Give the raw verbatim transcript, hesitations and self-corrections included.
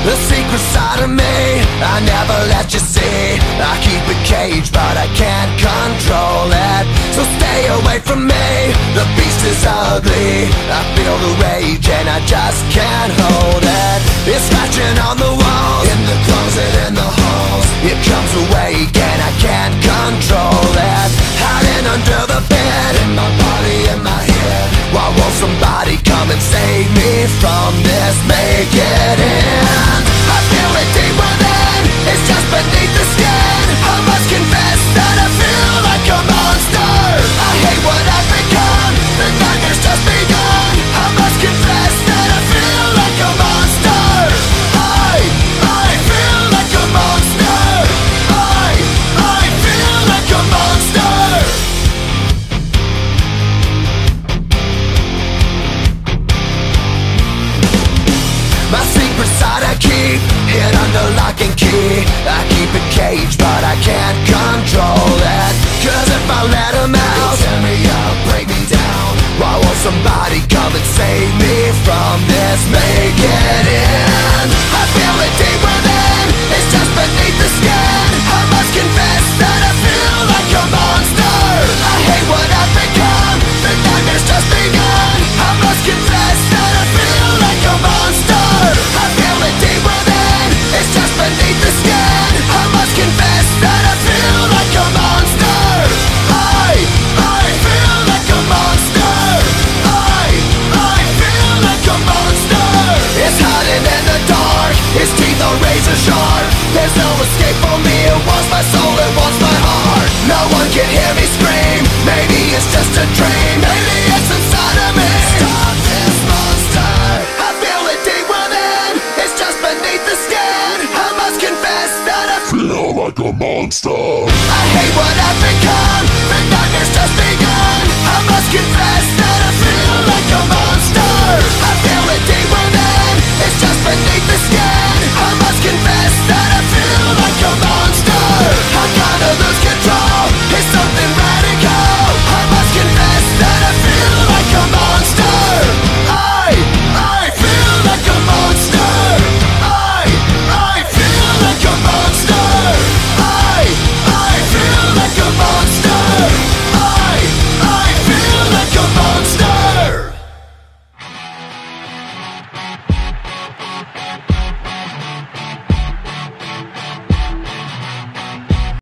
The secret side of me I never let you see. I keep it caged but I can't control it. So stay away from me, the beast is ugly. I feel the rage and I just can't hold it. It's scratching on the walls, in the closet, in the halls. It comes awake and I can't control it. Hiding under the bed, in my body, in my head. Why won't somebody come and save me from this? Make it end.